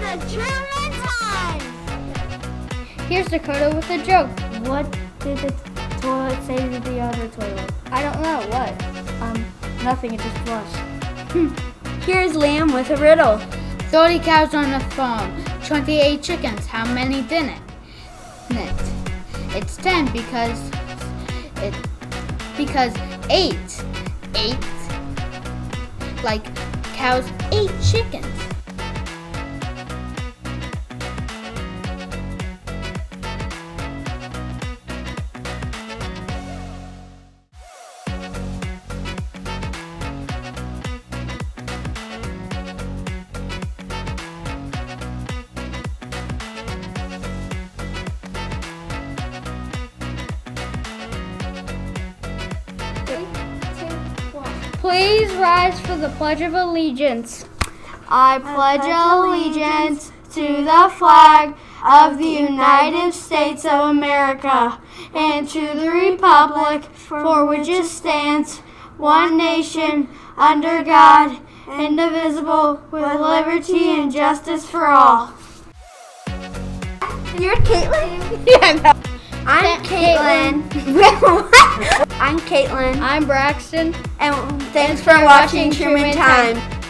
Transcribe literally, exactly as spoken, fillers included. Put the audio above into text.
the Truman Times! Here's Dakota with a joke. What did the toilet say to the other toilet? I don't know, what? Um, nothing, it just flushed. Here's Liam with a riddle. thirty cows on a farm, twenty-eight chickens. How many didn't? It. It's ten because it because eight. Eight. Like cows ate chickens. Please rise for the Pledge of Allegiance. I pledge allegiance to the flag of the United States of America and to the republic for which it stands, one nation, under God, indivisible, with liberty and justice for all. You're Caitlin? Yeah, no. I'm Caitlin. I'm Caitlin. I'm Braxton. And thanks for watching Truman Time.